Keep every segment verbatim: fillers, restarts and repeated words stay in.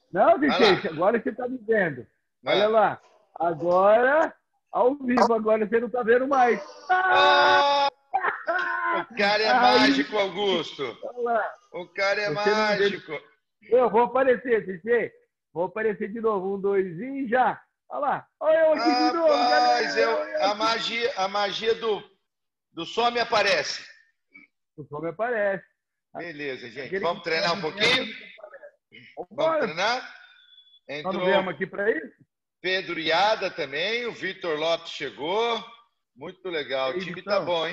Não, Vai Vicente, lá. agora você está me vendo. Olha Ah. lá. Agora, ao vivo, agora você não está vendo mais. Ah! Ah, o cara é Aí, mágico, Augusto. olha lá. O cara é Você não vê. mágico. Eu vou aparecer, Vicente. Vou aparecer de novo. Um, dois e já. Olha lá. Olha eu aqui de novo, Rapaz, galera. eu, Olha eu a aqui. magia, a magia do, do som me aparece. O som me aparece. Beleza, gente. Aquele Vamos que está treinar um de perto pouquinho? nunca aparece. Vamos Vambora. treinar? Nós não Entrou viemos aqui para isso? Pedro Iada também, o Vitor Lopes chegou. Muito legal. É O isso, time tá então. bom, hein?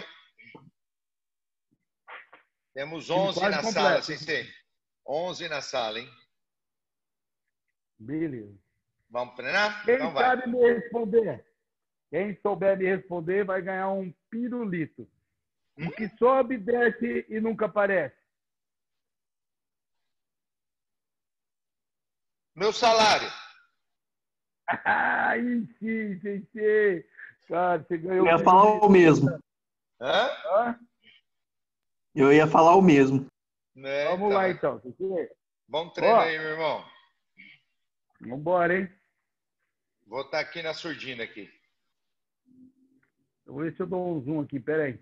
Temos Time onze quase na sala, completo. Sensei. onze na sala, hein? Beleza. Vamos treinar? Quem Então vai. sabe me responder? Quem souber me responder vai ganhar um pirulito. O que sobe, desce e nunca aparece. Meu salário. Aí sim, sim, sim. Cara, você ganhou Eu o ia falar pirulito. o mesmo. Hã? Hã? Eu ia falar o mesmo. É, Vamos então, lá, é. então. Sim. Vamos treinar Ó, aí, meu irmão. vambora, hein? Vou estar aqui na surdina aqui. Eu vou ver se eu dou um zoom aqui, peraí.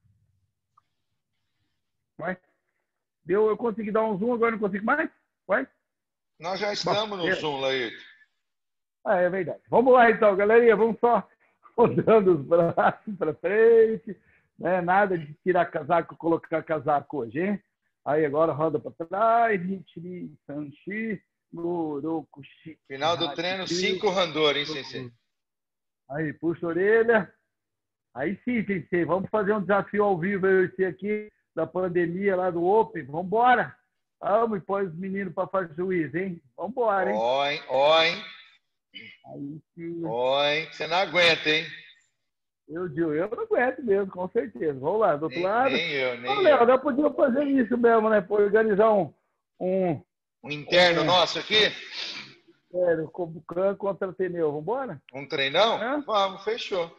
Vai. Deu, eu consegui dar um zoom, agora não consigo mais? Vai. Nós já Bom, estamos no é. Zoom, Laírton. Ah, é verdade. Vamos lá, então, galerinha. Vamos só rodando os braços para frente. Né? Nada de tirar casaco, colocar casaco hoje, hein? Aí agora roda para trás. Ritri, Sanchi, Gorokushi. Final do treino, cinco randor, hein, Sensei? Aí, puxa a orelha. Aí sim, Sensei. Vamos fazer um desafio ao vivo, eu e você aqui, da pandemia lá do Open. Vamos embora. Vamos e põe os meninos para fazer juiz, hein? Vamos embora, hein? Ó, hein? Ó, hein? Aí sim. Ó, hein? Você não aguenta, hein? Eu digo, eu não aguento mesmo, com certeza. Vamos lá, do outro Nem, lado. nem eu, nem Ô, Léo, eu. nós podíamos fazer isso mesmo, né? Por organizar um, um, Um interno um nosso aqui? sério, como Can contra Teneu. Vamos embora? Um treinão? É? Vamos, fechou.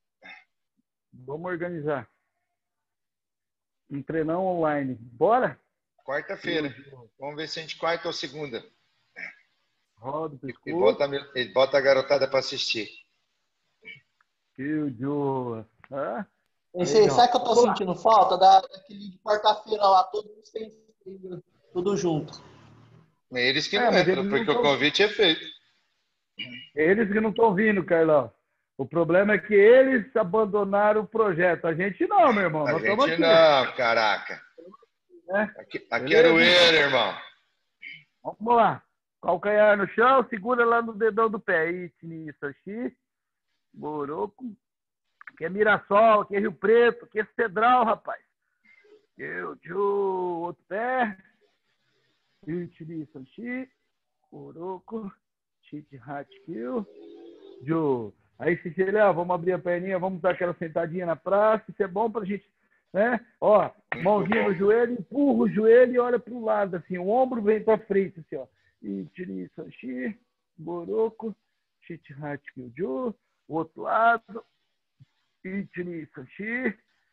Vamos organizar. Um treinão online. Bora? Quarta-feira. Vamos ver se a gente quarta ou segunda. Roda o E pescoço. bota, ele bota a garotada para assistir. Que Joe. Ah, Pensei, legal. sabe que eu tô sentindo falta da, daquele de quarta-feira lá, todo mundo sem, tudo junto. Eles que É, não mas entram, eles não porque o tão- convite é feito. Eles que não estão vindo, Carlão. O problema é que eles abandonaram o projeto. A gente não, meu irmão. A Nós estamos gente aqui. não, caraca. Né? Aqui, aqui Beleza? era o ele, irmão. Vamos lá. Calcanhar no chão, segura lá no dedão do pé. Itni, Sashi, Boroco. Aqui é Mirassol, aqui é Rio Preto, aqui é Cedral, rapaz. Eu, Tio, outro pé. Itni, Sashi, Boroco, Chit, Hat, Kill. Joe. Aí, Cecília, vamos abrir a perninha, vamos dar aquela sentadinha na praça. Isso é bom pra gente, né? Ó, mãozinha no joelho, empurra o joelho e olha pro lado, assim. O ombro vem pra frente, assim, ó. Itiri, Sanchi, Boroco, Chit-Hat, Kyuju. O outro lado. Itiri, Sanchi,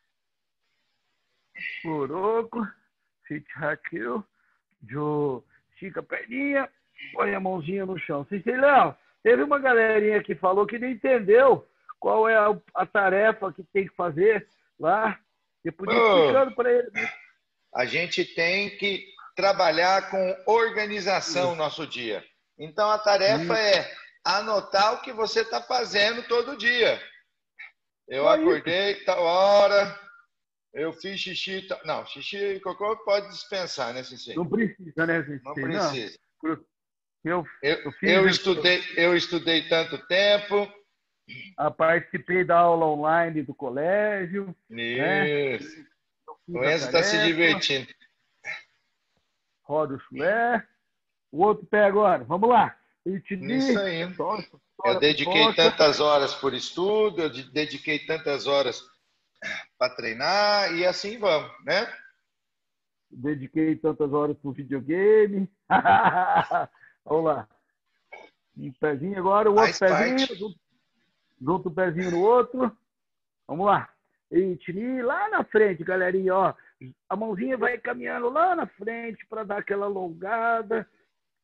Boroco, Chit-Hat, Kyuju. Estica a perninha, põe a mãozinha no chão. Cecília, teve uma galerinha que falou que não entendeu qual é a, a tarefa que tem que fazer lá. Você podia Ô, explicando para ele. a gente tem que trabalhar com organização no nosso dia. Então, a tarefa é anotar o que você está fazendo todo dia. Eu Só acordei tal hora, eu fiz xixi... tal- Não, xixi e cocô pode dispensar, né, Cici? Não precisa, né, gente? Não precisa. Eu, eu, Eu, eu fiz, eu, estudei, eu estudei tanto tempo. a, participei da aula online do colégio. Né? Isso. Fiz O a Enzo está se tarefa, divertindo. roda o chulé. O outro pé agora. Vamos lá. Isso aí. Torce, Eu dediquei tantas horas por estudo, eu dediquei tantas horas para treinar e assim vamos, né? Dediquei tantas horas para o videogame. Vamos lá. Um pezinho agora, o outro Faz pezinho. parte. Junto, junto o pezinho no outro. Vamos lá. E tiri lá na frente, galerinha, ó. A mãozinha vai caminhando lá na frente para dar aquela alongada.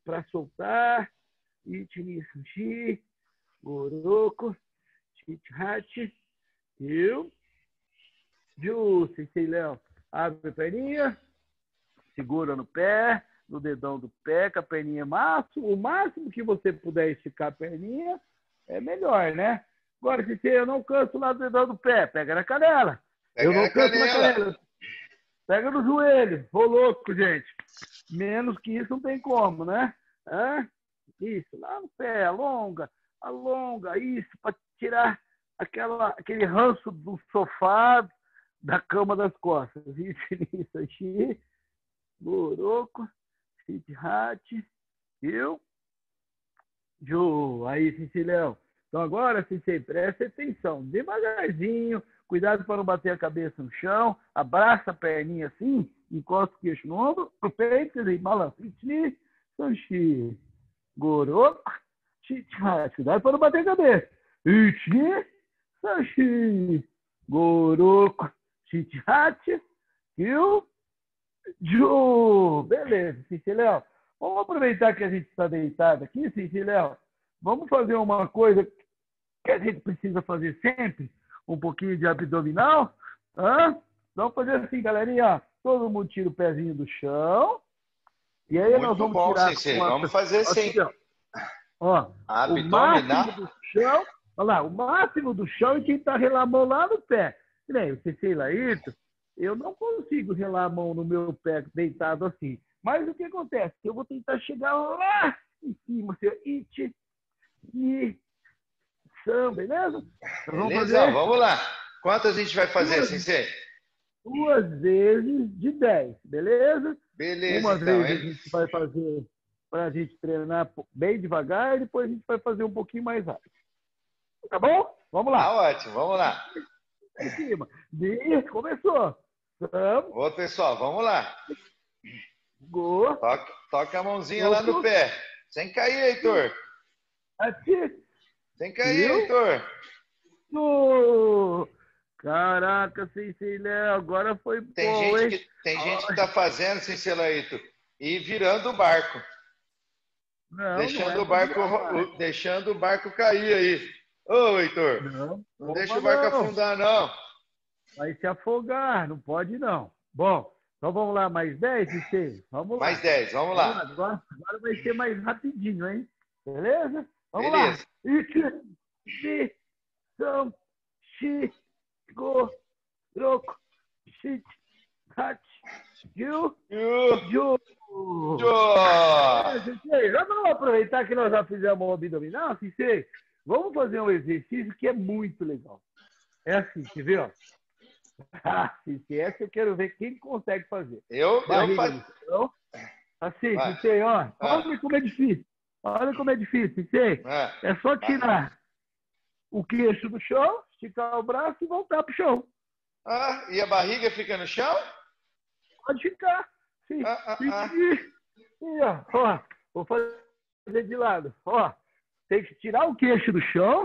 para soltar. It, Shi, Goroko, Chit, Hat, eu. Ju, Sensei Léo, abre a perninha, segura no pé, no dedão do pé, com a perninha máximo. O máximo que você puder esticar a perninha é melhor, né? Agora, Sensei, eu não canso lá do dedão do pé, pega na canela. Pega eu não na canso canela. na canela. Pega no joelho. Ô, louco, gente. Menos que isso não tem como, né? Hã? Isso, lá no pé, alonga, alonga, isso, para tirar aquela, aquele ranço do sofá, da cama das costas. Isso, isso, aqui. Boroco, Sit, Hat, eu. Jo, aí, Sensei Léo. Então agora, Sensei, presta atenção, devagarzinho, cuidado para não bater a cabeça no chão, abraça a perninha assim, encosta o queixo no ombro, o peito, e balança. Itni, Sanchi, Goroko, Chit, Hat. Cuidado para não bater a cabeça. Itni, Sanchi, Goroko, Chit, Hat, eu, Jo. Beleza, Sensei Léo. Vamos aproveitar que a gente está deitado aqui, Sensei Léo. Vamos fazer uma coisa que a gente precisa fazer sempre, um pouquinho de abdominal. Hã? Vamos fazer assim, galerinha. Ó. Todo mundo tira o pezinho do chão. E aí Muito nós vamos bom, tirar... Sensei. Uma... Vamos fazer assim. Ó, ó, o máximo do chão... Olha lá, o máximo do chão e quem está relar a mão lá no pé. Nem o Sensei Laírton, eu não consigo relar a mão no meu pé deitado assim. Mas o que acontece? Eu vou tentar chegar lá em cima, seu it, e são, beleza? Então, vamos Beleza, fazer vamos lá. Quantas a gente vai fazer, duas, Sensei? duas vezes de dez, beleza? Beleza, Uma então, vez hein? a gente vai fazer para a gente treinar bem devagar e depois a gente vai fazer um pouquinho mais rápido. Tá bom? Vamos lá. Tá ótimo, vamos lá. Em cima. E começou. Vamos. Ô, pessoal, vamos lá. Go. Toca, toca a mãozinha lá no pé. Sem cair, Heitor. Aqui. Sem cair, Viu? Heitor. Oh, caraca, Sensei Léo, agora foi Tem bom, gente hein? que tem gente que tá fazendo, Sensei Laírton, e virando o barco. Não, deixando, não é o barco, o, deixando o barco cair aí. Ô, Heitor, não, não deixa o barco não. afundar, não. Vai se afogar, não pode não. Bom, então vamos lá, mais dez, Sensei? Vamos lá. Mais dez, vamos Vamos lá. lá. Agora, agora vai ser mais rapidinho, hein? Beleza? Vamos Beleza. lá. Ichi, shi, sam, shi, go, roko, shit, hat, ju, Ju, ju. ju. É, Sensei, vamos aproveitar que nós já fizemos o abdominal, Sensei. Vamos fazer um exercício que é muito legal. É assim, você vê, ó. Ah, Sensei, essa eu quero ver quem consegue fazer. Eu, eu Barriga faço. no chão. Assim, Vai. Sensei, ó. Ah. Olha como é difícil. Olha como é difícil, Sensei. Ah. É só tirar o queixo do chão, esticar o braço e voltar pro chão. Ah, e a barriga fica no chão? Pode ficar. Sim. Ah, ah, E, ah. e- e, ó, ó, vou fazer de lado. Ó, tem que tirar o queixo do chão.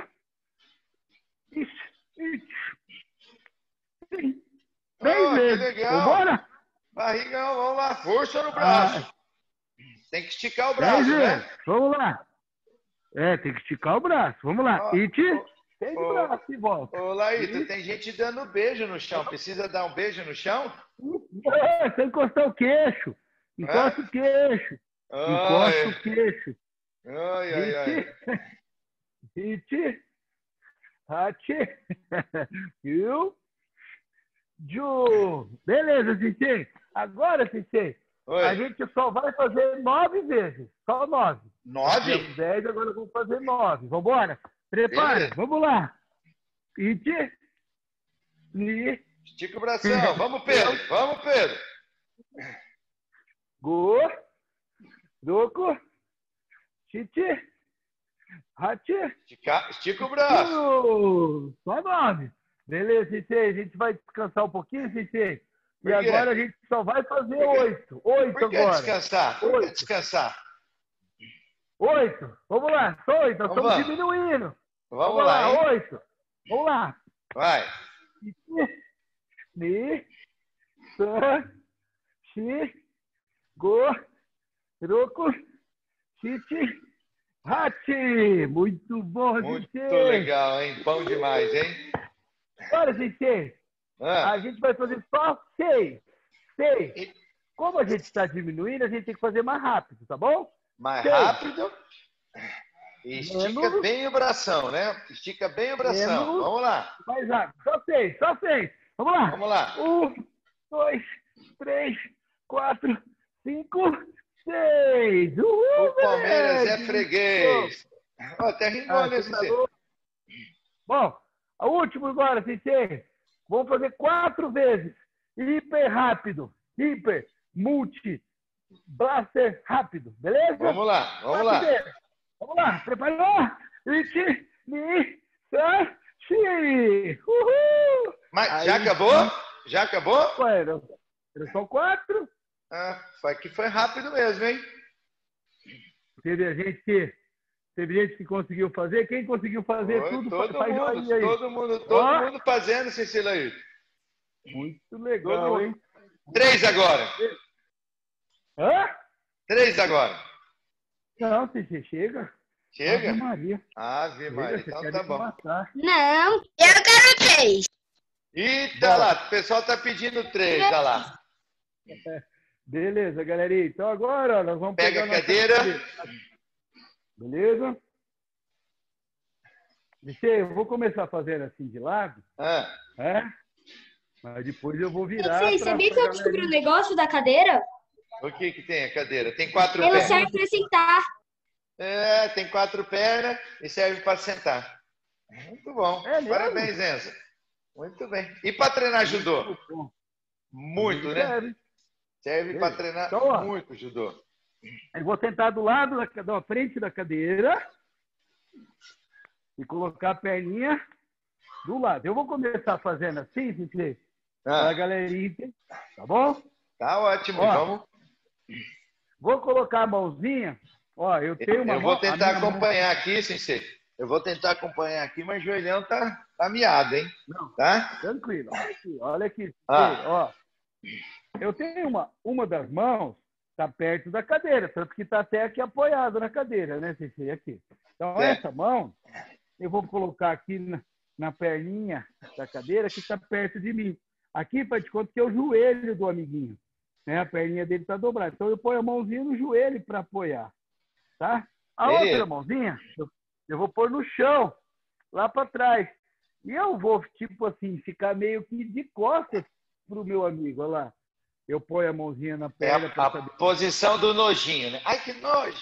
Isso, isso. Sim. Três Oh, que vezes. legal. Vambora? Barriga, vamos lá. Força no braço. Tem que esticar o braço, Dez vezes. né? Vamos lá. É, tem que esticar o braço. Vamos lá. Ó, E te... ó, Tem de ó. braço e volta. Ô, Laírton, tem gente dando beijo no chão. Precisa dar um beijo no chão? É, você encostar o queixo. Encosta É? o queixo. Ai, Encosta o queixo. ai, ai, ai. Hit. Hati. Viu? Ju. Beleza, Sensei. Agora, Sensei, a Oi. gente só vai fazer nove vezes. Só nove. Nove? Fizemos dez, agora vamos fazer nove. Vambora? Prepara. Beleza. Vamos lá. Hit. Li. Estica o bração. Vamos, Pedro. Vamos, Pedro. Go. Doko. Chiti. Hati. Estica, estica o braço. Uh, Só nove. Beleza, Sensei. A gente vai descansar um pouquinho, Sensei. E Por quê? agora a gente só vai fazer Por quê? oito. Oito Por que agora. descansar? Por que Oito. descansar? Oito. Vamos lá. Só oito. Nós Vamos estamos lá. diminuindo. Vamos lá, hein? Oito. Vamos lá. Vai. Ni. San. Shi. Go. Roku. Tite, Rati. Muito bom, Muito Sensei. legal, hein? Bom demais, hein? Agora, Sensei, Ah, a gente vai fazer só seis. Seis. e Como a gente está diminuindo, a gente tem que fazer mais rápido, tá bom? mais Seis. rápido. E estica Menos. bem o bração, né? Estica bem o bração. Menos. Vamos lá. Mais rápido. Só seis, só seis. Vamos lá. Vamos lá. Um, dois, três, quatro, cinco, seis. Uhul, O Palmeiras é moleque. freguês. Ó, até rimou, Ah, né, você tá Cê? louco? Bom, a última agora, Sensei. Vamos fazer quatro vezes. Hiper rápido. Hiper, multi, blaster rápido. Beleza? Vamos lá, vamos Quatro lá. vezes. Vamos lá. Preparou? Iti, ni, sa, xi. Uhul! Mas Aí já acabou? Já acabou? Ué, eram eram só quatro. Ah, foi que foi rápido mesmo, hein? Teve gente que, teve gente que conseguiu fazer. Quem conseguiu fazer Foi tudo, todo faz mundo, joinha aí. todo mundo, todo Ó. mundo fazendo, Cecília aí. Muito Todo legal, mundo. hein? Três agora. Hã? Três agora. Não, você chega. Chega? Ave Maria. Ave Chega, Maria, você então quer tá me bom. matar. Não, eu quero três. Eita lá, o pessoal tá pedindo três, olha lá. Beleza, galerinha. Então agora ó, nós vamos Pega pegar a nossa cadeira. Beleza? Vicente, eu vou começar fazendo assim de lado, Ah, né? Mas depois eu vou virar. Você pra- sabia pra que eu descobri um galerinha. negócio da cadeira? o que que tem a cadeira? Tem quatro Ela pernas. serve para sentar. É, tem quatro pernas e serve para sentar. Muito bom. É mesmo? Parabéns, Enzo. Muito bem. E para treinar judô? Bom, Muito, né? serve. Serve Beleza. para treinar Então, ó. muito judô. Eu vou sentar do lado, da, da frente da cadeira e colocar a perninha do lado. Eu vou começar fazendo assim, Vicente, para a Ah, galerinha, tá bom? tá ótimo. Ó, Vamos. Vou colocar a mãozinha. Ó, eu tenho uma Eu vou mão- a tentar minha mão- acompanhar aqui, Sensei. Eu vou tentar acompanhar aqui, mas o joelhão tá, tá miado, hein? Não, Tá? tranquilo. Olha aqui, olha aqui. Ah. Ó, eu tenho uma, uma das mãos tá perto da cadeira, tanto que tá até aqui apoiado na cadeira, né, Ceci? Aqui. Então, Certo. essa mão, eu vou colocar aqui na, na perninha da cadeira que está perto de mim. Aqui, faz de conta que é o joelho do amiguinho. Né? A perninha dele está dobrada. Então, eu ponho a mãozinha no joelho para apoiar. Tá? A Beleza. outra mãozinha, eu, eu vou pôr no chão, lá para trás. E eu vou, tipo assim, ficar meio que de costas pro meu amigo. Olha lá. Eu ponho a mãozinha na É perna a, para a saber. posição do nojinho, né? Ai, que nojo!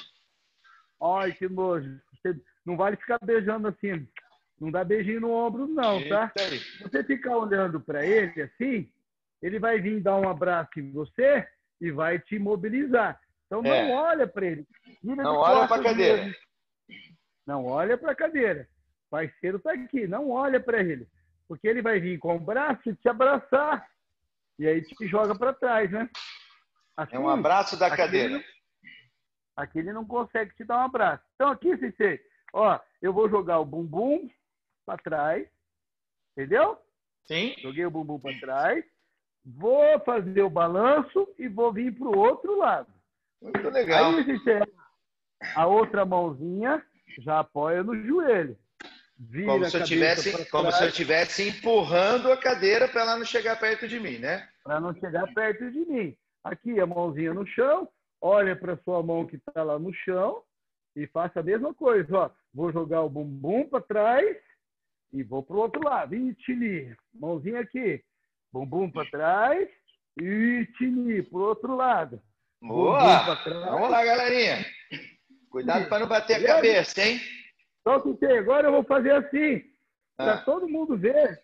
Ai, que nojo. Você não vale ficar beijando assim. Não dá beijinho no ombro, não, tá? Eita aí. Se você ficar olhando para ele assim, ele vai vir dar um abraço em você e vai te imobilizar. Então não É. olha para ele. Vira Não de olha costas pra cadeira. mesmo. Não olha para a cadeira. O parceiro está aqui. Não olha para ele. Porque ele vai vir com o braço e te abraçar. E aí te joga para trás, né? Assim, É um abraço da aqui cadeira. ele não- Aqui ele não consegue te dar um abraço. Então aqui, Cicê, ó, eu vou jogar o bumbum para trás. Entendeu? Sim? Joguei o bumbum para trás. Vou fazer o balanço e vou vir para o outro lado. Muito legal. Aí, Cicê, a outra mãozinha já apoia no joelho. Vira Como a se eu cabeça tivesse, pra como trás se eu estivesse empurrando a cadeira para ela não chegar perto de mim, né? para não chegar perto de mim. Aqui, a mãozinha no chão. Olha para sua mão que está lá no chão e faça a mesma coisa. Ó. Vou jogar o bumbum para trás e vou para o outro lado. E tini. Mãozinha aqui. Bumbum para trás e tini. Para o outro lado. Boa! Bumbum pra trás. Vamos lá, galerinha. Cuidado para não bater a Beleza? cabeça, hein? Então, Cicê, agora eu vou fazer assim. Para Ah, todo mundo ver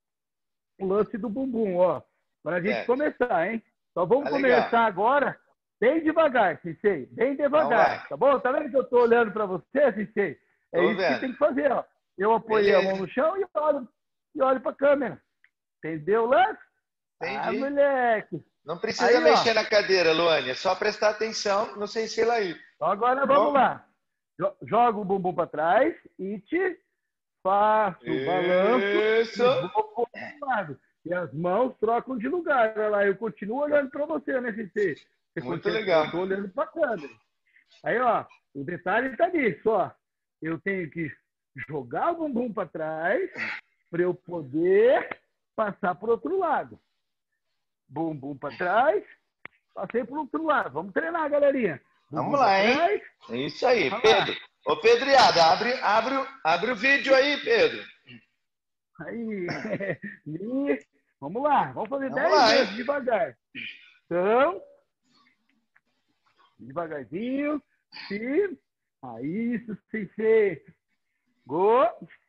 o lance do bumbum, ó. Para a gente Certo. começar, hein? Só vamos Tá legal. começar agora bem devagar, Cicê. Bem devagar, vai. tá bom? Tá vendo que eu tô olhando para você, Cicê? É Tô isso vendo. que tem que fazer, ó. Eu apoiei a Beleza. mão no chão e olho, e olho para a câmera. Entendeu o lance? Ah, Entendi. moleque. Não precisa Aí, ó. mexer na cadeira, Luane. É só prestar atenção no sensei aí. Então agora vamos Bom. lá. Jo- Joga o bumbum para trás e te faço o balanço. Isso. E vou pro outro lado. E as mãos trocam de lugar. Olha lá, eu continuo olhando para você, né, Cicê? Você Muito continua- legal. Eu tô olhando para a câmera. Aí, ó, o detalhe tá nisso, ó. Eu tenho que jogar o bumbum para trás para eu poder passar para o outro lado. Bumbum para trás, passei para o outro lado. Vamos treinar, galerinha. Bumbum Vamos lá, hein? trás. É isso aí, Vamos Pedro. lá. Ô, Pedriada, abre, abre, abre o vídeo aí, Pedro. Aí. E vamos lá. Vamos fazer Vamos dez lá, vezes hein? devagar. Então, devagarzinho. E aí, isso, sem ser. Go.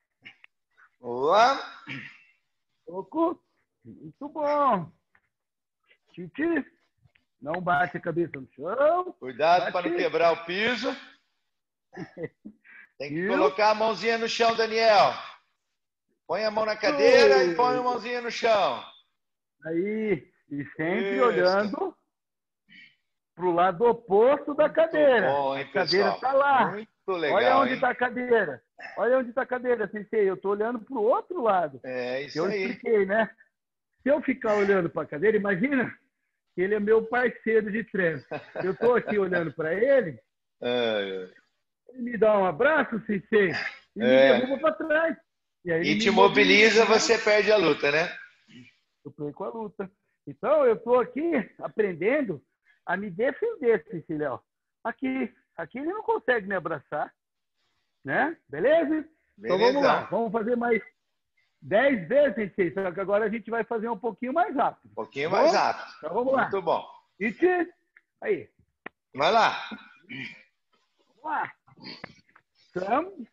Boa. Toco. Muito bom. Titi. Não bate a cabeça no chão. Cuidado para Bate. não quebrar o piso. Tem que Viu? colocar a mãozinha no chão, Daniel. Põe a mão na cadeira Oh. e põe a mãozinha no chão. Aí. E sempre Isso. olhando para o lado oposto da cadeira. Bom, hein, a cadeira pessoal? está lá. Muito legal, Olha onde hein? está a cadeira. Olha onde está a cadeira, sensei. Eu estou olhando para o outro lado. É isso Eu aí. expliquei, né? Se eu ficar olhando para a cadeira, imagina que ele é meu parceiro de treino. Eu estou aqui olhando para ele, É, ele me dá um abraço, sensei, e É. me derruba para trás. E, aí E ele te me mobiliza, né? você perde a luta, né? Eu perco a luta. Então, eu estou aqui aprendendo a me defender, sensei Léo. Aqui, aqui ele não consegue me abraçar, né? Beleza? Então vamos lá, vamos fazer mais dez vezes, sensei, só que agora a gente vai fazer um pouquinho mais rápido. Um pouquinho Tá mais bom? rápido. Então vamos lá. Muito bom. Iti, aí, Vai lá. vamos lá. Tam,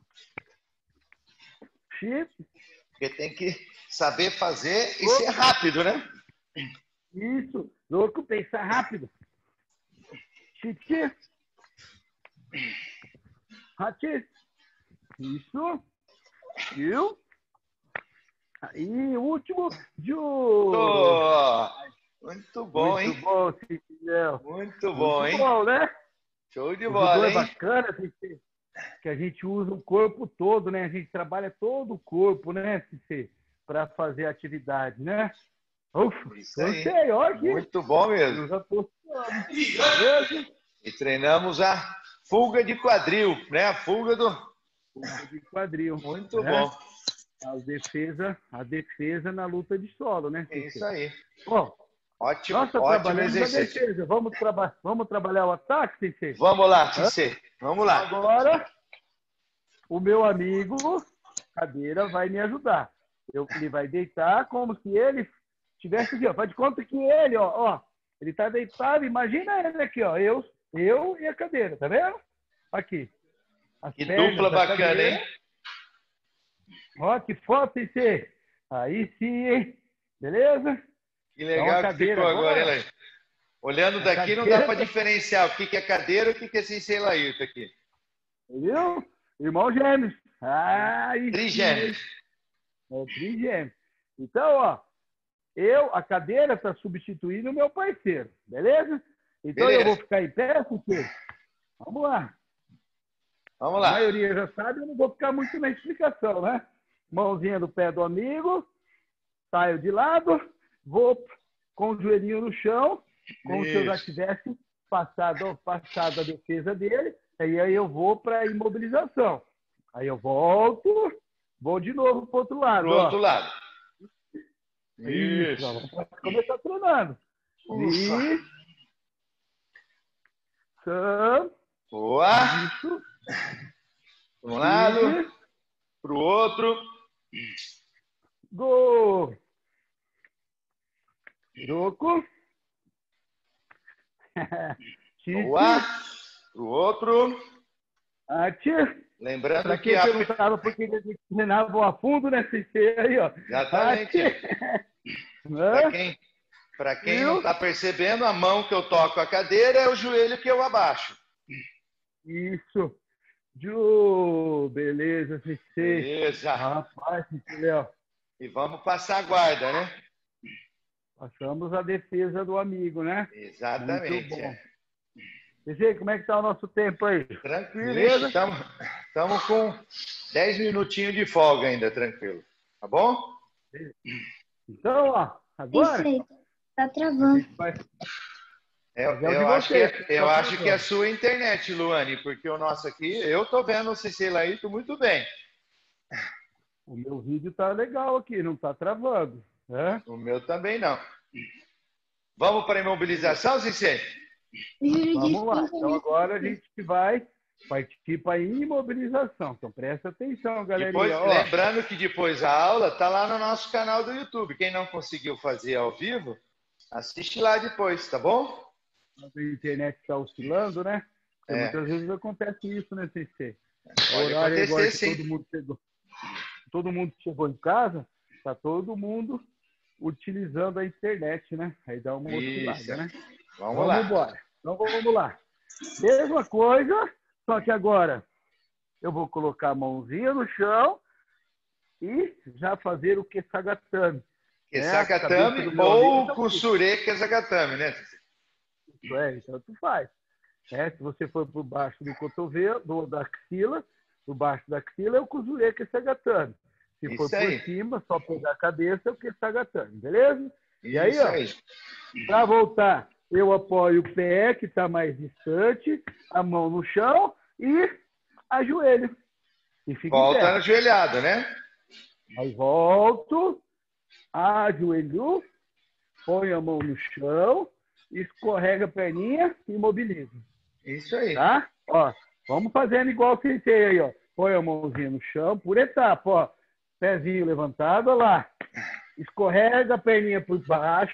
chip, Porque tem que saber fazer e ser rápido, né? isso, louco, pensar rápido. Titi, hati, isso, viu? Aí, o último, Ju. Oh, muito bom, Muito hein? bom, Titi Léo. Muito bom, Muito hein? bom, né? Show de O bola, judô é hein? bacana, Titi, que a gente usa o corpo todo, né? A gente trabalha todo o corpo, né, Titi? Para fazer atividade, né? Ufa, Isso aí. gostei, olha aqui. Muito bom mesmo. Eu já tô suando. Beleza? E treinamos a fuga de quadril, né? A fuga do... Fuga de quadril. Muito né? bom. A defesa, a defesa na luta de solo, né? É isso aí. Bom, Ótimo, nós só ótimo trabalhamos a exercício. defesa. Vamos, traba vamos trabalhar o ataque, Cicê? Vamos lá, Cicê. Vamos lá. Agora, o meu amigo cadeira vai me ajudar. Eu, ele vai deitar como se ele estivesse aqui, ó. Faz de conta que ele, ó, ó, ele tá deitado. Imagina ele aqui, ó. Eu, eu e a cadeira, tá vendo? Aqui. As Que pernas dupla da bacana, cadeira. hein? Ó, que foto, Cicê. Aí sim, hein? Beleza? Que legal Então, a que cadeira ficou agora, agora- hein, Laírton? Olhando daqui não cadeira dá para tá- diferenciar o que que é cadeira e o que que é Sensei Laírton aqui. Viu? Irmão gêmeos. Ai, Trigêmeos. É trigêmeos. Então, ó, eu, a cadeira está substituindo o meu parceiro, beleza? Então Beleza. eu vou ficar em pé, porque... Vamos lá. Vamos A lá. maioria já sabe, eu não vou ficar muito na explicação, né? Mãozinha do pé do amigo, saio de lado, vou com o joelhinho no chão, como se eu já Isso. tivesse passado, passado a defesa dele, e aí eu vou para a imobilização. Aí eu volto, vou de novo para o outro lado. Pro ó. outro lado. Isso, ó, Isso. vamos começar treinando. Ufa. E... Sam, Boa. isso. Para um lado, E... para o outro. Gol! Troco. Tite. Boa. Para o outro. Ati. Lembrando Para que quem a... perguntava por que eles treinavam a fundo nesse C aí, ó. Exatamente. Para Hã? quem, pra quem Viu? não está percebendo, a mão que eu toco a cadeira é o joelho que eu abaixo. Isso. Ju, beleza, C C. Beleza. Rapaz, C C, Léo. E vamos passar a guarda, né? Passamos a defesa do amigo, né? Exatamente. Muito bom. é. C C, como é que tá o nosso tempo aí? Tranquilo. Beleza? Estamos com dez minutinhos de folga ainda, tranquilo. Tá bom? Então, ó, agora Perfeito. Tá a travando. gente vai, Eu, Mas é o de eu, acho, que, vocês, eu tá acho que é a travando. sua internet, Luane, porque o nosso aqui, eu tô vendo o Cecê Laíto muito bem. O meu vídeo tá legal aqui, não tá travando, né? O meu também não. Vamos para a imobilização, Cecê? Vamos lá. Então agora a gente vai partir para a imobilização. Então presta atenção, Depois, galerinha. Ó, lembrando que depois a aula tá lá no nosso canal do YouTube. Quem não conseguiu fazer ao vivo, assiste lá depois, tá bom? a internet está oscilando, né? Porque É. muitas vezes acontece isso, né, C C? O Pode horário agora acontecer, que sim. todo mundo chegou, todo mundo chegou em casa, tá todo mundo utilizando a internet, né? Aí dá uma oscilada, Isso. né? Vamos, Vamos lá. embora. Então vamos lá. Mesma coisa, só que agora eu vou colocar a mãozinha no chão e já fazer o Kesagatame. Kesagatame É, ou tá Kusure Kesagatame, né? Isso é, então tu faz. É, se você for por baixo do cotovelo, do, da axila, por baixo da axila é o Kusure Kesagatame. Se Isso for por aí. cima, só pegar a cabeça é o Kesagatame, beleza? E aí, Isso ó, aí. para voltar, eu apoio o pé, que está mais distante, a mão no chão e ajoelho. E fica em Volta pé. ajoelhado, né? Aí volto, ajoelho, põe a mão no chão, escorrega a perninha e imobiliza. Isso aí. Tá? Ó, vamos fazendo igual o sensei aí, ó. Põe a mãozinha no chão, por etapa, ó. Pezinho levantado, ó lá. Escorrega a perninha por baixo,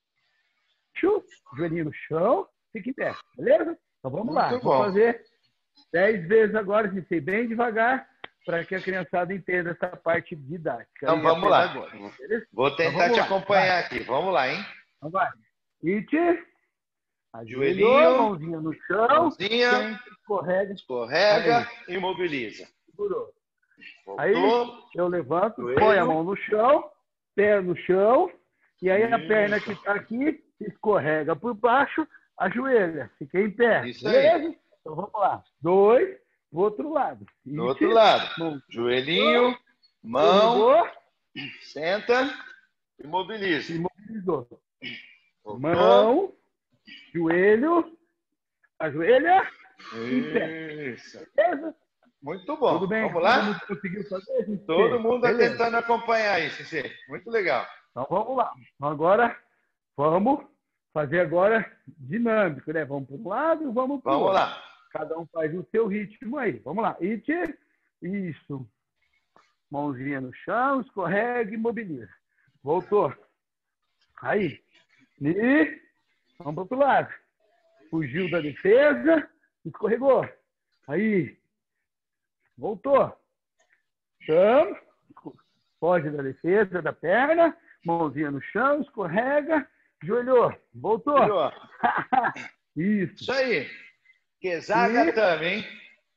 joelhinho no chão, fica em pé, beleza? Então vamos Muito lá, bom. vou fazer dez vezes agora, sensei, bem devagar, para que a criançada entenda essa parte didática. Então aí, vamos lá. pedagógica, beleza? Vou Então, tentar vamos te lá, acompanhar vai. aqui. Vamos lá, hein? Então vai. It, ajoelhou, Joelhinho, mãozinha no chão, mãozinha, sente, escorrega, escorrega, imobiliza. segurou. Voltou. Aí eu levanto, Joelho. põe a mão no chão, pé no chão, e aí a Isso. perna que está aqui escorrega por baixo, ajoelha, fica em pé. Isso aí. Beleza? Então vamos lá. Dois, pro outro lado. Do It, outro lado. mão, Joelhinho, mão, escorregou, senta, imobiliza. imobilizou. Voltou. Mão, joelho, ajoelha, em pé. Isso. Beleza? Muito bom. Tudo bem? Vamos Todo lá? mundo conseguiu fazer? gente? Todo mundo está Beleza. tentando acompanhar isso, Cê. Muito legal. Então vamos lá. Então, agora vamos fazer agora dinâmico, né? Vamos para um lado e vamos para o Vamos outro. lá. Cada um faz o seu ritmo aí. Vamos lá. It, isso. Mãozinha no chão, escorrega e imobiliza. Voltou. Aí. E vamos para o outro lado. Fugiu da defesa, escorregou. Aí. Voltou. Então, foge da defesa da perna, mãozinha no chão, escorrega, joelhou, voltou. Melhor. Isso, Isso aí. Kesagatame, hein?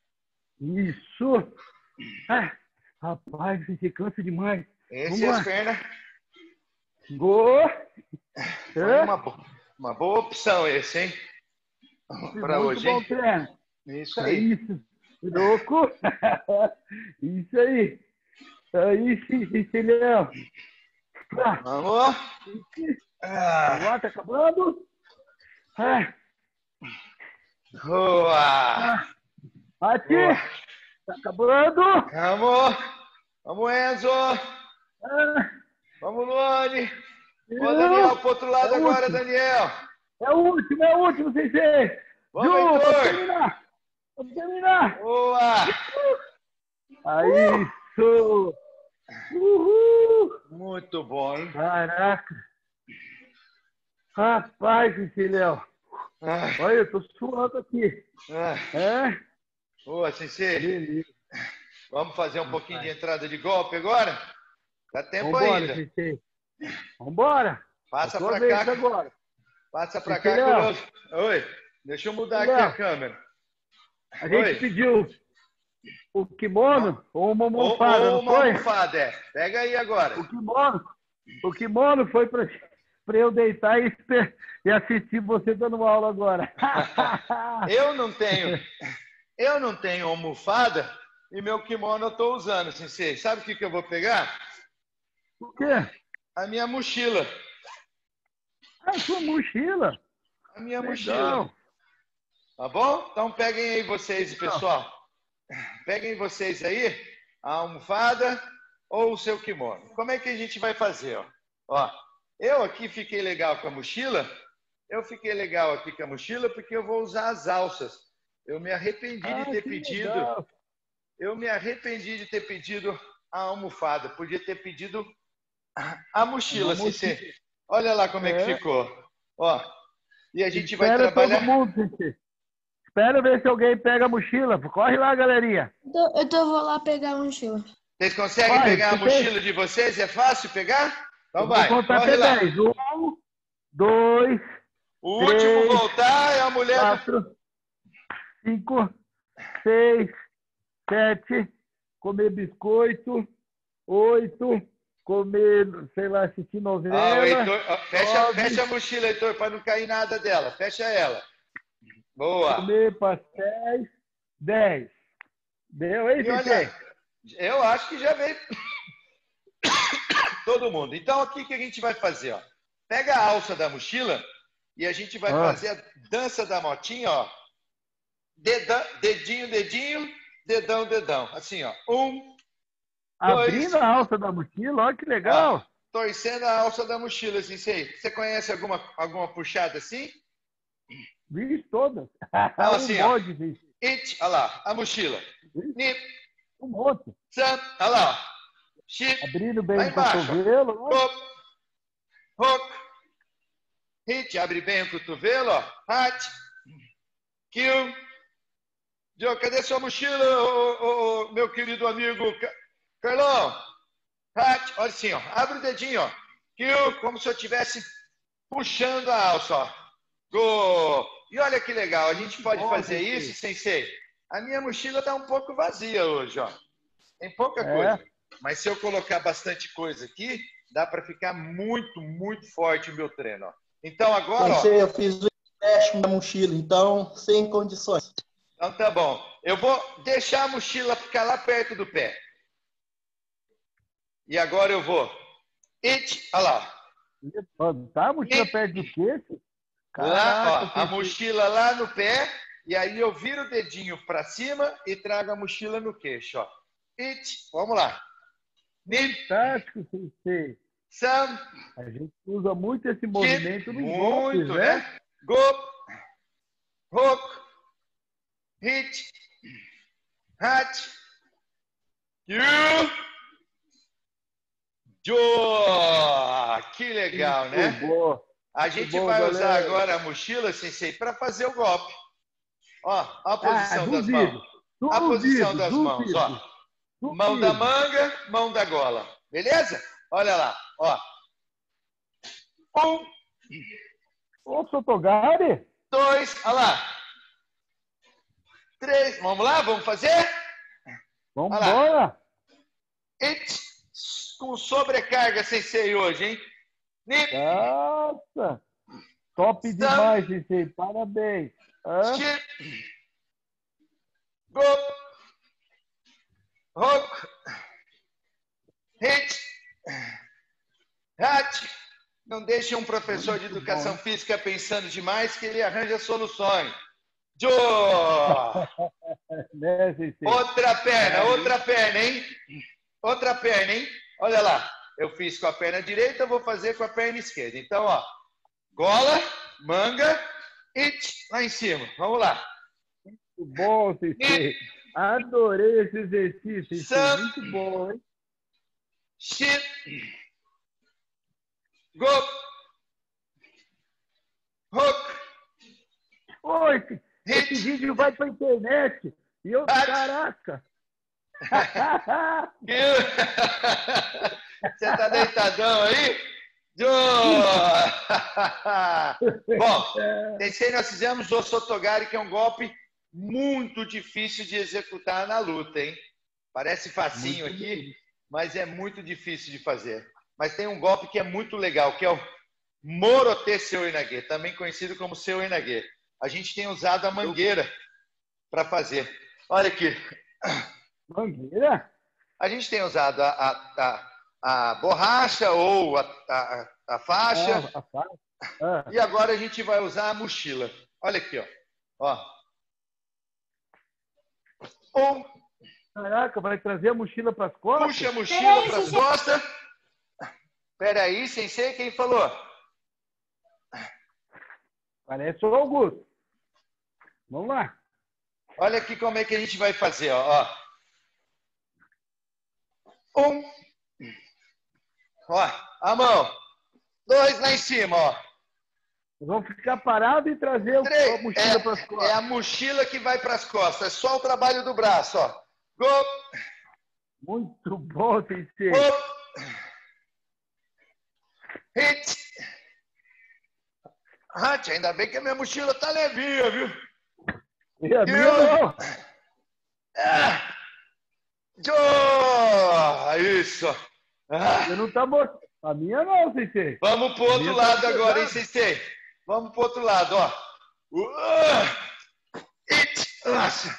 isso. Ah, rapaz, você cansa demais. Esse Vamos é lá. as pernas. Go. Foi É, uma, bo- uma boa opção esse, hein? Para muito hoje, bom hein? treino. Isso É aí. isso. Louco. Isso aí. Aí, sim, Cecilião. Ah, Vamos. Ah, agora tá acabando. Ah, boa. ah. Aqui. Boa. Tá acabando. Vamos. Vamos, Enzo. Ah, Vamos, Luane. Ô, eu- Daniel, pro outro lado É o agora, último. Daniel. É o último, é o último, Sensei. Vamos, Ju, Heitor. pode terminar. Pode terminar. Boa. Aí, isso. Uhul. Muito bom, hein? Caraca. Rapaz, Cecilião. Ah, Olha, eu tô suando aqui. ah. É? Boa, Sensei. Beleza. Vamos fazer um pouquinho de entrada de golpe agora? Dá tempo Vambora, ainda. Sensei. Vambora. Passa É sua pra vez cá. agora. Passa pra cá. Sensei, que eu Léo. não- Oi, deixa eu mudar aqui Léo. a câmera. A gente Oi. pediu o kimono ou uma Ou, almofada, ou não uma foi? almofada, é. Pega aí agora. O kimono, o kimono foi para eu deitar e, esper- e assistir você dando aula agora. Eu não tenho, eu não tenho almofada e meu kimono eu tô usando, Sensei. Sabe o que, que eu vou pegar? O quê? A minha mochila. A sua mochila. a minha Legal. mochila. Tá bom? Então peguem aí vocês, pessoal. Peguem vocês aí a almofada ou o seu kimono. Como é que a gente vai fazer? Ó? Ó, eu aqui fiquei legal com a mochila. Eu fiquei legal aqui com a mochila porque eu vou usar as alças. Eu me arrependi Ah, de ter que pedido. legal. Eu me arrependi de ter pedido a almofada. Podia ter pedido a mochila, Uma Cicê. Olha lá como é, É. que ficou. Ó, e a gente vai Espera trabalhar. todo mundo, Cicê. Espera ver se alguém pega a mochila. Corre lá, galerinha. Então, então eu vou lá pegar a mochila. Vocês conseguem Vai, pegar a você mochila de vocês? É fácil pegar? Então Eu vou vai, contar corre até lá. dez. Um, dois, O três, último voltar é a mulher do... quatro, cinco, seis, sete, comer biscoito, oito, comer, sei lá, assistir novela. Ah, o Heitor... ó, fecha, nove, fecha a mochila, Heitor, para não cair nada dela. Fecha ela. Boa. comer pastéis, dez. Deu, hein, E olha, Cicê? eu acho que já veio todo mundo. Então, aqui que a gente vai fazer, ó. Pega a alça da mochila e a gente vai Ah. fazer a dança da motinha, ó. Dedão, dedinho, dedinho, dedão, dedão. Assim, ó. Um, Abrindo dois. a alça da mochila, olha que legal. Ó, torcendo a alça da mochila, assim, sei. Você conhece alguma, alguma puxada assim? Vi todas. Então, um assim, ó. monte, Cicê. It, olha lá, a mochila. Nip, Um monte. sam, olha lá, ó. Chip, Abrindo bem lá o embaixo, ó. cotovelo. Né? Hop, hook, hit, abre bem o cotovelo, ó. Hat, kill. Joe, cadê sua mochila, ô, ô, ô, meu querido amigo Ca- Carlão? Hat, olha assim, ó. Abre o dedinho, ó. Kill, como se eu estivesse puxando a alça, ó. Go! E olha que legal, a gente pode bom, fazer Sensei. isso, Sensei. A minha mochila tá um pouco vazia hoje, ó. Tem pouca É. coisa. Mas se eu colocar bastante coisa aqui, dá para ficar muito, muito forte o meu treino, ó. Então agora, ó. Sensei, eu fiz o empréstimo da mochila, então, sem condições. Então tá bom. Eu vou deixar a mochila ficar lá perto do pé. E agora eu vou. It, olha lá. Tá a mochila perto do queixo? Lá, ó, a Cicê. mochila lá no pé. E aí eu viro o dedinho para cima e trago a mochila no queixo, ó. It, vamos lá. Nip, Fantástico, Cicê. sam, A gente usa muito esse movimento nos golpes, muito, né? né? Go, hook, hit, hat, you, Joe. Que legal, né? Muito bom. A gente bom, vai galera. usar agora a mochila, Sensei, para fazer o golpe. Ó, a posição Ah, das duvido. mãos. A posição das Duvido, mãos, ó. duvido. Mão da manga, mão da gola. Beleza? Olha lá, ó. Um, Ô, Sotogari, dois, olha lá. Três, vamos lá, vamos fazer? vamos Olha embora. It, com sobrecarga, Sensei, hoje, hein? Nip, Nossa, top Sam. demais, Cicê. Parabéns. Hã? chip, go, hook, hit, hat. Não deixe um professor de educação física pensando demais que ele arranja soluções. Joe! Né, Cicê? Outra perna, outra perna, hein? Outra perna, hein? Olha lá. Eu fiz com a perna direita, eu vou fazer com a perna esquerda. Então, ó. Gola, manga, it, lá em cima. Vamos lá. Muito bom, Cicê. Adorei esse exercício, Cicê. Sam. Muito bom, hein? Shit. Go. Hook. Oi, esse, esse Hit. vídeo vai pra internet. E eu, Bate. caraca. Você tá deitadão aí? Joe! Bom, Sensei, nós fizemos o Sotogari, que é um golpe muito difícil de executar na luta, hein? Parece facinho Muito aqui, mas é muito difícil de fazer. Mas tem um golpe que é muito legal, que é o Morote Seu Inage, também conhecido como Seu Inage. A gente tem usado a mangueira para fazer. Olha aqui. Mangueira? A gente tem usado a, a, a, a borracha ou a, a, a faixa. Ah, a faixa. Ah. E agora a gente vai usar a mochila. Olha aqui, ó. Ó. Um. Caraca, vai trazer a mochila para as costas? Puxa a mochila para as costas. Espera aí, sensei, quem falou? Parece o Augusto. Vamos lá. Olha aqui como é que a gente vai fazer, ó. Um. Ó, a mão. Dois lá em cima, ó. Vamos ficar parados e trazer a mochila é, para as costas. É a mochila que vai para as costas. É só o trabalho do braço, ó. Go. Muito bom, sensei. Go. Hit. Ah, ainda bem que a minha mochila tá levinha, viu? E a minha não. Ah. Oh, isso. Ah. Você não tá botando. A minha não, sensei. Vamos pro outro lado tá agora, hein, sensei? Vamos pro outro lado, ó. Uh. It. Nossa.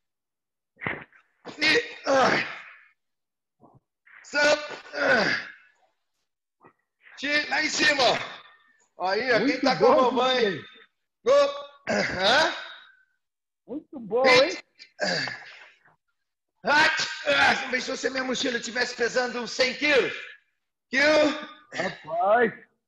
It. Uh. Sam. Lá em cima, ó. Aí, ó, quem tá com a mamãe. Hã? Muito bom, hein? Ah, pensou se a minha mochila estivesse pesando uns cem quilos? Kill. Rapaz.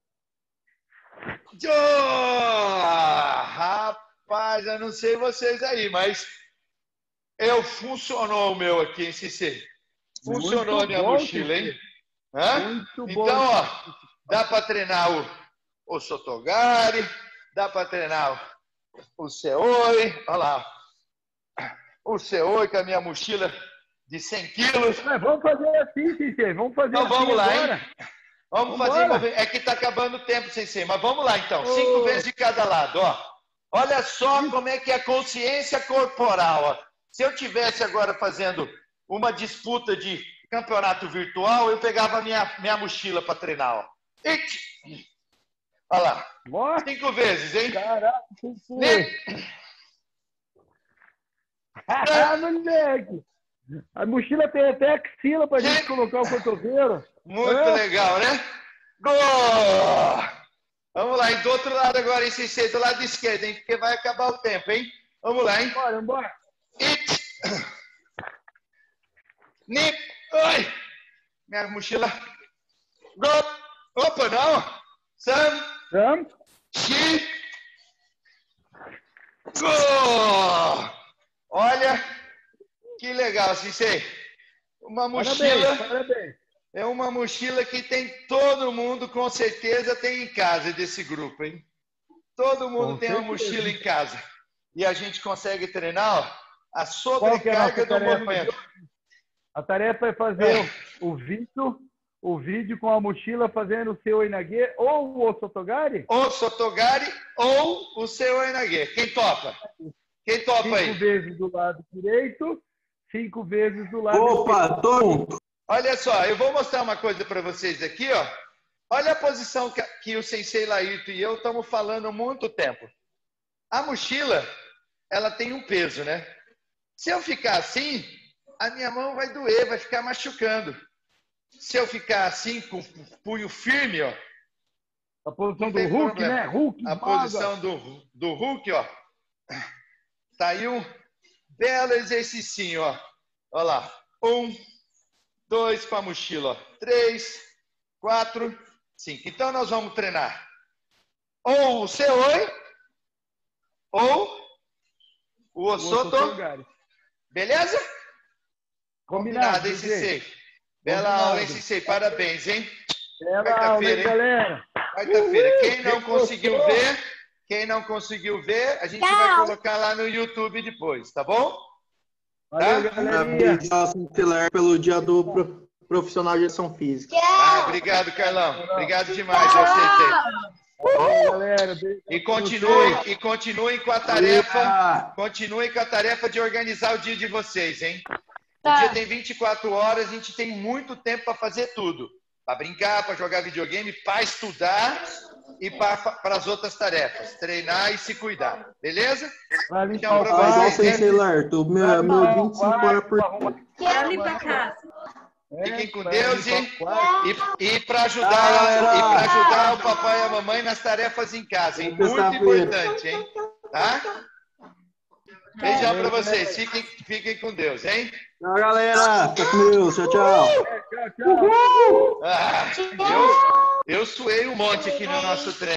Oh, rapaz, eu não sei vocês aí, mas eu funcionou o meu aqui, hein, Cicê? Funcionou a minha bom, mochila, hein? Hã? Muito então, bom. ó. Dá para treinar o, o Sotogari, dá para treinar o, o Seoi, olha lá, o Seoi com a minha mochila de cem quilos. É, vamos fazer assim, Sensei, vamos fazer então, assim vamos lá, agora. hein? Vamos Vambora. fazer, movimento. É que está acabando o tempo, Sensei, mas vamos lá então, cinco oh. vezes de cada lado, ó. Olha só Isso. como é que é a consciência corporal, ó. Se eu tivesse agora fazendo uma disputa de campeonato virtual, eu pegava minha, minha mochila para treinar, ó. Olha lá. Nossa. Cinco vezes, hein? Caraca, ah, moleque. A mochila tem até axila pra gente colocar o cotovelo. Muito é. legal, né? Gol! Vamos lá, e do outro lado agora, hein, Sensei? Do lado esquerdo, hein? Porque vai acabar o tempo, hein? Vamos lá, hein? Bora, bora. It. Nip. Ai. Minha mochila. Gol! Opa, não! Sam! Sam! Chi! Go! Olha que legal, Sensei. Uma mochila. Parabéns, parabéns. É uma mochila que tem todo mundo, com certeza, tem em casa desse grupo, hein? Todo mundo com tem certeza. Uma mochila em casa. E a gente consegue treinar, ó, a sobrecarga é a do movimento. A tarefa é fazer é. o vídeo. O vídeo com a mochila fazendo o seu Inagê ou o Sotogari? Ou Sotogari ou o seu Inagê. Quem topa? Quem topa cinco aí? Cinco vezes do lado direito, cinco vezes do lado Opa, esquerdo. tô junto. Olha só, eu vou mostrar uma coisa para vocês aqui, ó. Olha a posição que, que o Sensei Laírto e eu estamos falando há muito tempo. A mochila, ela tem um peso, né? Se eu ficar assim, a minha mão vai doer, vai ficar machucando. Se eu ficar assim, com o punho firme, ó. A posição do Hulk, problema. né? Hulk, a maga. posição do, do Hulk, ó. Tá aí um belo exercício, ó. Olha lá. Um, dois com a mochila, ó. Três, quatro, cinco. Então, nós vamos treinar ou o Seoi ou o Osoto. Beleza? Combinado, Combinado, hein, Sensei? Bela aula, hein, Sensei? Parabéns, hein? Bela aula, hein, galera? Quarta-feira. Quem não conseguiu ver, quem não conseguiu ver, a gente Tchau. vai colocar lá no YouTube depois, tá bom? Valeu, tá? galerinha. Pelo dia do profissional de educação física. Ah, obrigado, Carlão. Obrigado demais, eu aceitei. Valeu, galera. E continuem, e continuem com a tarefa, continuem com a tarefa de organizar o dia de vocês, hein? O dia tem vinte e quatro horas, a gente tem muito tempo para fazer tudo. Para brincar, para jogar videogame, para estudar e para as outras tarefas. Treinar e se cuidar. Beleza? Então, para vocês, Sensei Laírto, meu, meu vinte e cinco horas por... Quero ir para casa. Fiquem com É, Deus e, quarto. e, e para ajudar, Tchau, e galera. para ajudar o papai e a mamãe nas tarefas em casa, hein? Muito Sexta-feira. importante, hein? Tá? Beijão para vocês. Fiquem, fiquem com Deus, hein? Tchau, galera. Fica com Deus. Tchau, tchau. Tchau, tchau. Ah, eu, eu suei um monte aqui no nosso treino.